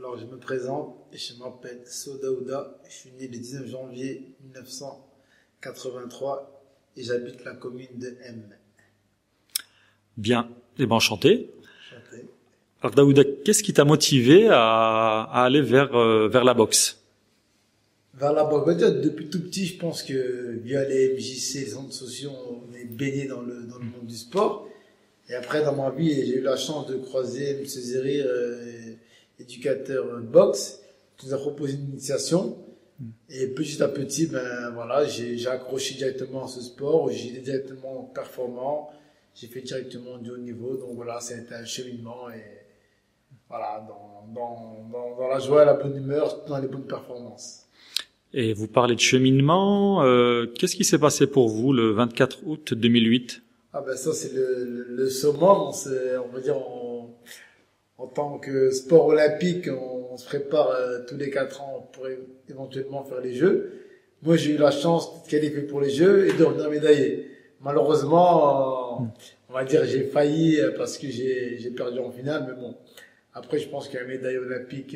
Alors, je me présente et je m'appelle Sodaouda. Je suis né le 19 janvier 1983 et j'habite la commune de M. Bien, eh ben enchanté. Chanté. Alors Daouda, qu'est-ce qui t'a motivé à aller vers la boxe? Vers la boxe, depuis tout petit, je pense que via les MJC, les centres sociaux, on est baigné dans le monde du sport. Et après, dans ma vie, j'ai eu la chance de croiser M. Zérir, éducateur boxe, qui nous a proposé une initiation. Et petit à petit, ben voilà, j'ai accroché directement à ce sport, j'ai été directement performant, j'ai fait directement du haut niveau. Donc voilà, ça a été un cheminement et voilà, dans la joie et la bonne humeur, dans les bonnes performances. Et vous parlez de cheminement, qu'est-ce qui s'est passé pour vous le 24 août 2008? Ah ben ça c'est le summum, on va dire en tant que sport olympique, on se prépare tous les 4 ans pour éventuellement faire les Jeux. Moi j'ai eu la chance d'être qualifié pour les Jeux et de revenir médaillé. Malheureusement, on va dire j'ai failli parce que j'ai perdu en finale, mais bon. Après je pense qu'une médaille olympique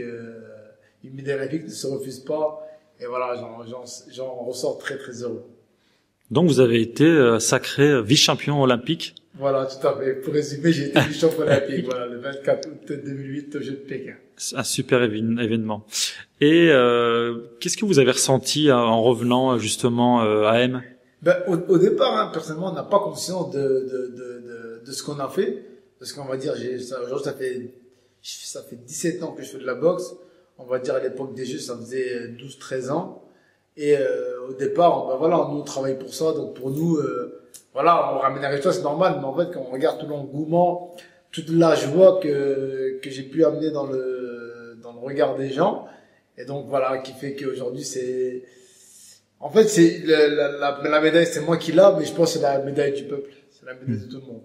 ne se refuse pas. Et voilà, j'en ressors très très heureux. Donc vous avez été sacré vice-champion olympique. Voilà, tout à fait. Pour résumer, j'ai été vice-champion olympique, voilà, le 24 août 2008 aux Jeux de Pékin. Un super événement. Et qu'est-ce que vous avez ressenti en revenant justement à M? Ben, au départ, personnellement, on n'a pas conscience de ce qu'on a fait. Parce qu'on va dire, aujourd'hui, ça fait 17 ans que je fais de la boxe. On va dire à l'époque des Jeux, ça faisait 12-13 ans. Et au départ, ben voilà, nous on travaille pour ça. Donc pour nous, voilà, on ramène un résultat, c'est normal. Mais en fait, quand on regarde tout l'engouement, toute la joie que j'ai pu amener dans le regard des gens, et donc voilà, qui fait qu'aujourd'hui c'est, en fait, c'est la médaille, c'est moi qui l'ai, mais je pense que c'est la médaille du peuple, c'est la médaille de tout le monde.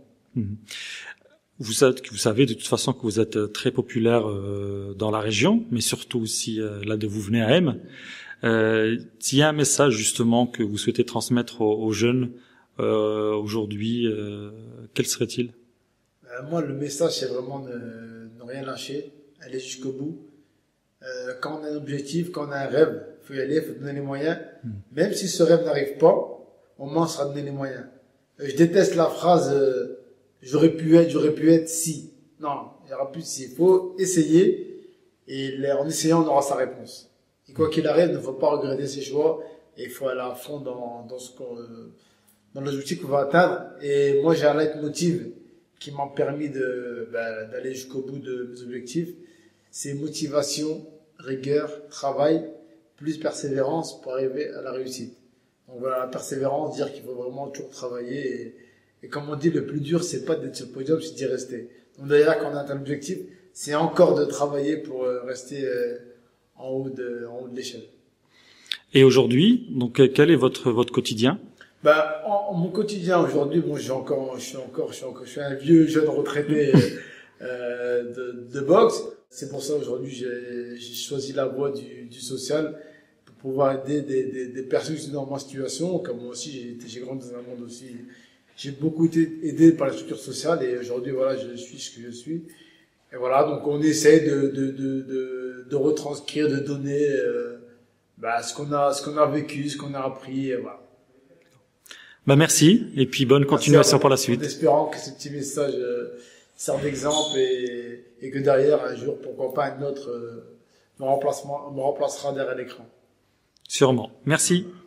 Vous savez de toute façon que vous êtes très populaire dans la région, mais surtout aussi là d'où vous venez à M. S'il y a un message justement que vous souhaitez transmettre aux jeunes aujourd'hui, quel serait-il? Moi, le message, c'est vraiment ne rien lâcher, aller jusqu'au bout. Quand on a un objectif, quand on a un rêve, faut y aller, faut donner les moyens. Même si ce rêve n'arrive pas, au moins on sera donné les moyens. Je déteste la phrase j'aurais pu être si. Non, il n'y aura plus de si. Il faut essayer et en essayant, on aura sa réponse. Et quoi qu'il arrive, il ne faut pas regretter ses choix et il faut aller à fond dans l'objectif qu'on va atteindre. Et moi, j'ai un leitmotiv qui m'a permis d'aller jusqu'au bout de mes objectifs. C'est motivation, rigueur, travail, plus persévérance pour arriver à la réussite. Donc voilà, la persévérance, dire qu'il faut vraiment toujours travailler et comme on dit, le plus dur, c'est pas d'être sur le podium, c'est d'y rester. Donc d'ailleurs, quand on atteint l'objectif, c'est encore de travailler pour rester en haut de l'échelle. Et aujourd'hui, donc quel est votre quotidien? Mon quotidien aujourd'hui, bon, je suis un vieux jeune retraité de boxe. C'est pour ça aujourd'hui j'ai choisi la voie du social pour pouvoir aider des personnes qui sont dans ma situation. Comme moi aussi, j'ai grandi dans un monde aussi. J'ai beaucoup été aidé par la structure sociale et aujourd'hui voilà, je suis ce que je suis. Et voilà, donc on essaie de retranscrire, de donner ce qu'on a vécu, ce qu'on a appris, et voilà. Merci et puis bonne continuation pour la suite. En espérant que ce petit message serve d'exemple et que derrière un jour, pourquoi pas un autre me remplacera derrière l'écran. Sûrement. Merci.